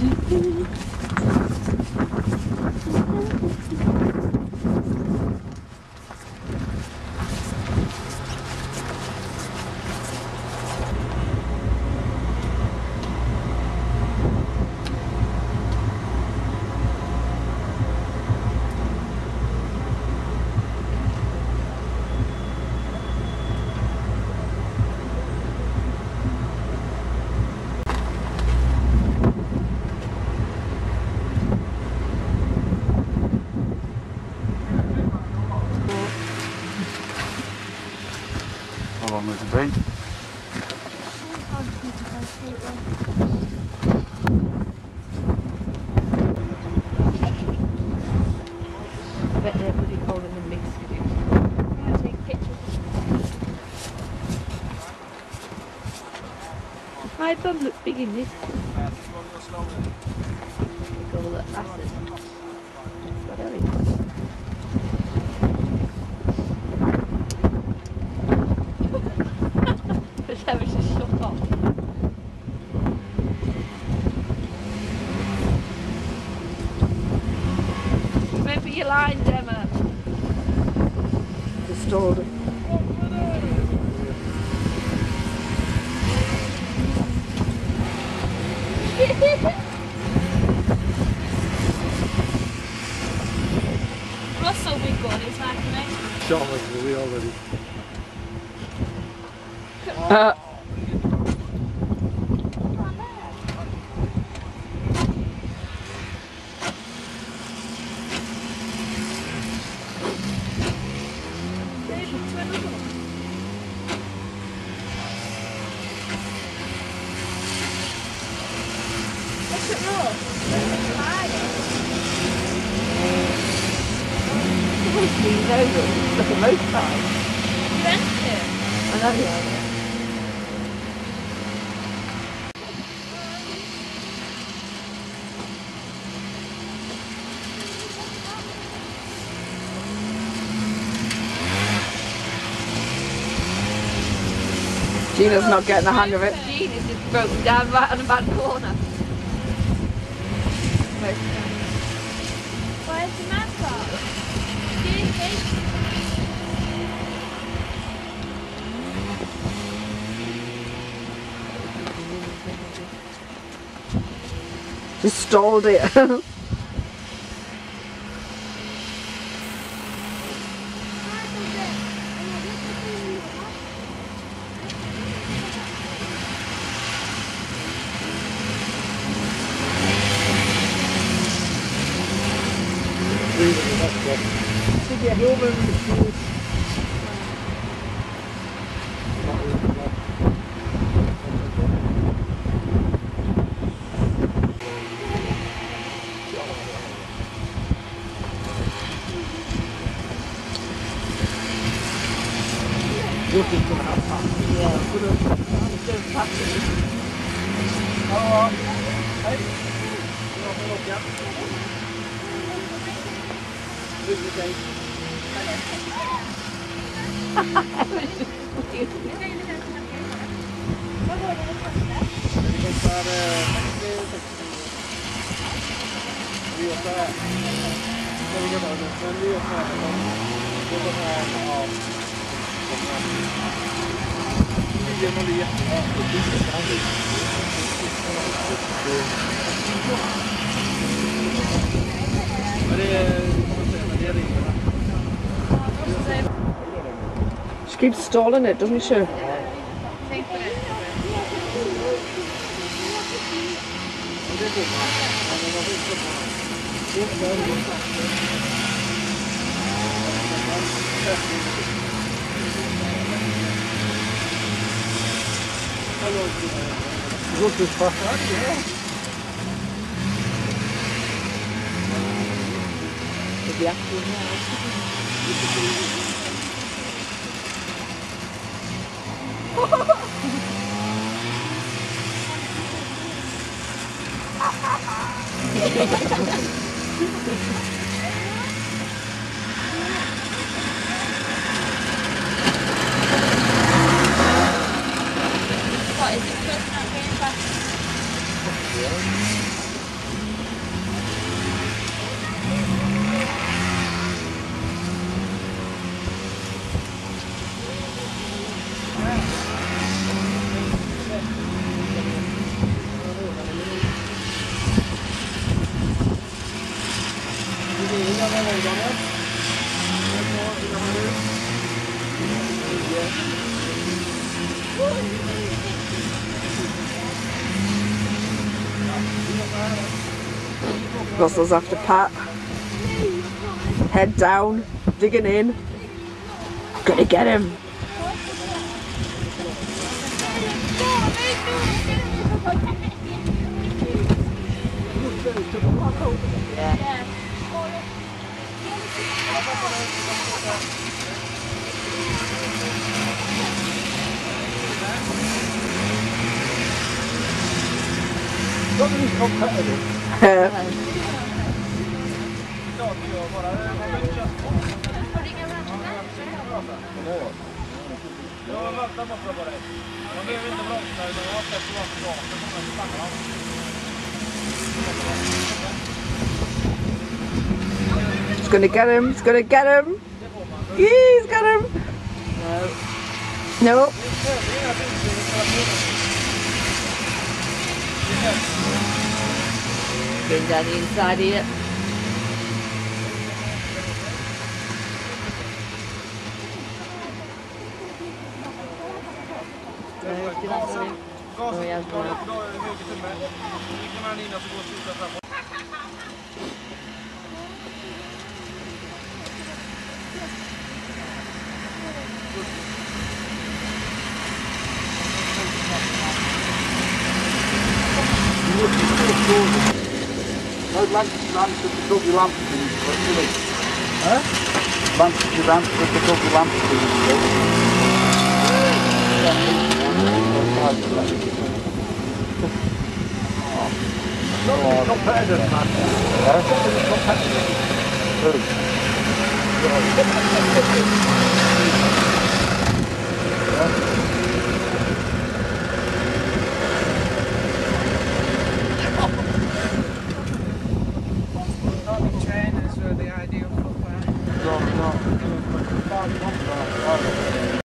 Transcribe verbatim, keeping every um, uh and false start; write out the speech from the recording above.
How long has it been? I bet they're bloody calling them big skidoos. I'm going to take pictures. My bum looks big in this. Look all that acid. What are they? Ever just shut off. Remember your lines, Emma. Just stalled it. Russell, big one, it's like an extra. Shot was we already. Uh, Lean over, like a motorbike. You went to? I know, yeah. Gina's not getting the hang of it. Gina's just broken down right on the back corner. Where's the map from? Just stalled it. She keeps stalling it, doesn't she? Look this far out, yeah. The actual What is it? Just not going back? Russell's after Pat. Head down, digging in. Gonna get him. Yeah. Somebody's competitive. He's gonna get him, he's gonna get him. He's got him. No. No. Getting down the inside here. No, do that one. Oh, he has one out. Those lamps, lamps with the double lamps in it. Huh? Lamps with the lamps with the double lamps in it. Somebody's competitive, man. Huh? Somebody's competitive. Who? Trainers were the ideal footwear. No, no.